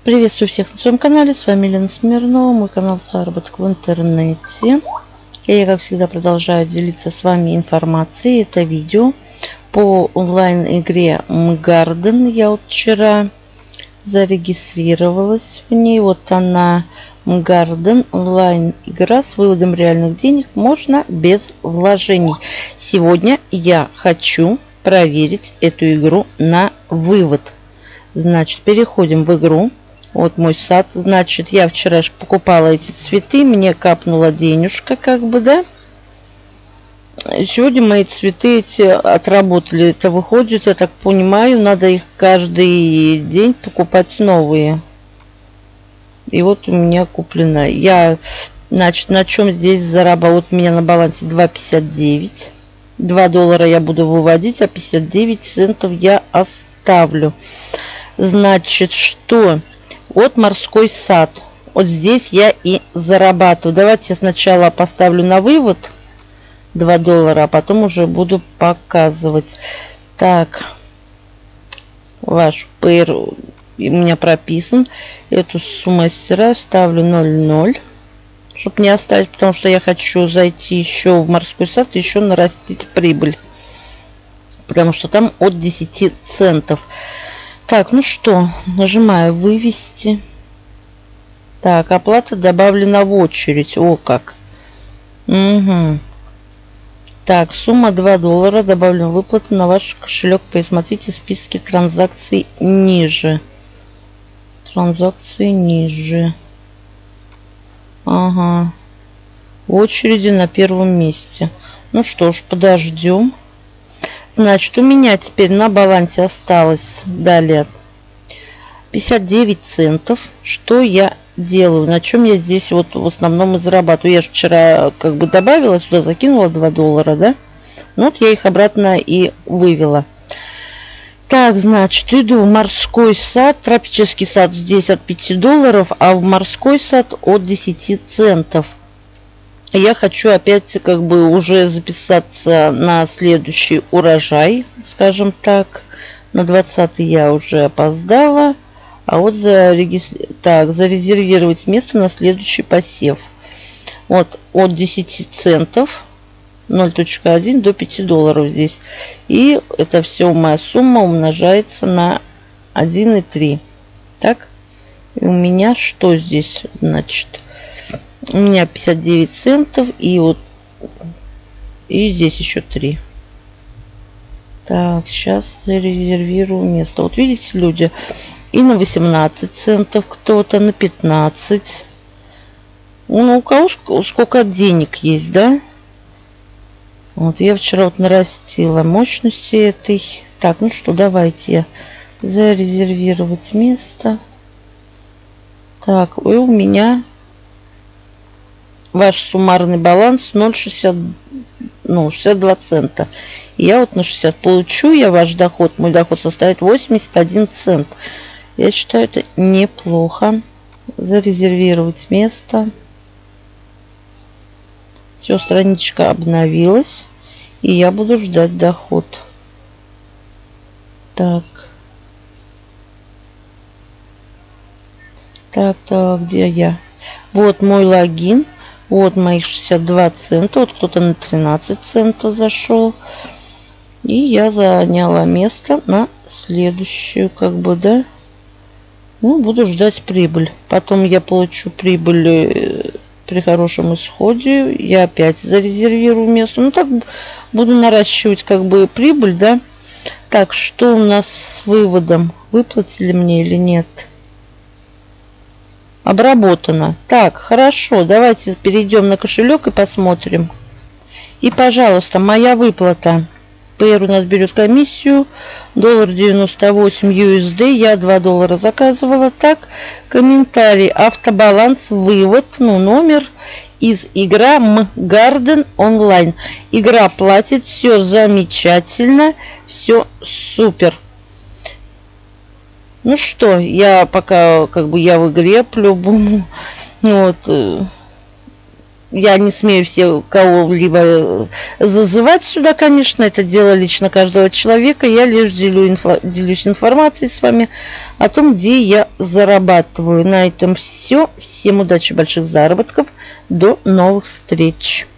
Приветствую всех на своем канале. С вами Елена Смирнова. Мой канал «Заработок в интернете». Я, как всегда, продолжаю делиться с вами информацией. Это видео по онлайн-игре Мгарден. Я вот вчера зарегистрировалась в ней. Вот она, Мгарден, онлайн-игра с выводом реальных денег. Можно без вложений. Сегодня я хочу проверить эту игру на вывод. Значит, переходим в игру. Вот мой сад. Значит, я вчера же покупала эти цветы. Мне капнула денежка, как бы, да. Сегодня мои цветы эти отработали. Это выходит, я так понимаю, надо их каждый день покупать новые. И вот у меня куплено. Я, значит, на чем здесь зарабатываю? Вот у меня на балансе 2,59. 2 доллара я буду выводить, а 59 центов я оставлю. Значит, что? Вот морской сад. Вот здесь я и зарабатываю. Давайте я сначала поставлю на вывод 2 доллара, а потом уже буду показывать. Так. Ваш ПР у меня прописан. Эту сумму стираю, ставлю 0,0. Чтобы не оставить, потому что я хочу зайти еще в морской сад и еще нарастить прибыль. Потому что там от 10 центов. Так, ну что, нажимаю вывести. Так, оплата добавлена в очередь. О, как. Угу. Так, сумма 2 доллара. Добавлена выплата на ваш кошелек. Посмотрите списки транзакций ниже. Транзакции ниже. Ага. В очереди на первом месте. Ну что ж, подождем. Значит, у меня теперь на балансе осталось далее 59 центов. Что я делаю? На чем я здесь вот в основном и зарабатываю? Я же вчера как бы добавила сюда, закинула 2 доллара, да? Ну вот я их обратно и вывела. Так, значит, иду в морской сад. Тропический сад здесь от 5 долларов, а в морской сад от 10 центов. Я хочу опять как бы уже записаться на следующий урожай, скажем так. На 20-й я уже опоздала. А вот зарезервировать место на следующий посев. Вот от 10 центов 0.1 до 5 долларов здесь. И это все моя сумма умножается на 1,3. Так. И у меня что здесь? Значит, у меня 59 центов и вот и здесь еще 3. Так, сейчас зарезервирую место. Вот видите, люди, и на 18 центов кто-то, на 15. Ну, у кого сколько денег есть, да? Вот я вчера вот нарастила мощности этой. Так, ну что, давайте зарезервировать место. Так, и у меня ваш суммарный баланс 62 цента. И я вот на 60 получу, я ваш доход, мой доход составит 81 цент. Я считаю, это неплохо. Зарезервировать место. Все, страничка обновилась. И я буду ждать доход. Так. Так, где я? Вот мой логин. Вот моих 62 цента. Вот кто-то на 13 центов зашел. И я заняла место на следующую, как бы, да. Ну, буду ждать прибыль. Потом я получу прибыль при хорошем исходе. Я опять зарезервирую место. Ну, так буду наращивать, как бы, прибыль, да. Так, что у нас с выводом? Выплатили мне или нет? Обработано. Так, хорошо. Давайте перейдем на кошелек и посмотрим. И, пожалуйста, моя выплата. ПР у нас берет комиссию. $1.98 USD. Я 2 доллара заказывала. Так, комментарий. Автобаланс, вывод. Ну, номер из игра Мгарден онлайн. Игра платит. Все замечательно. Все супер. Ну что, я пока как бы я в игре по-любому. Вот. Я не смею все кого-либо зазывать сюда, конечно, это дело лично каждого человека. Я лишь делюсь информацией с вами о том, где я зарабатываю. На этом все. Всем удачи, больших заработков. До новых встреч.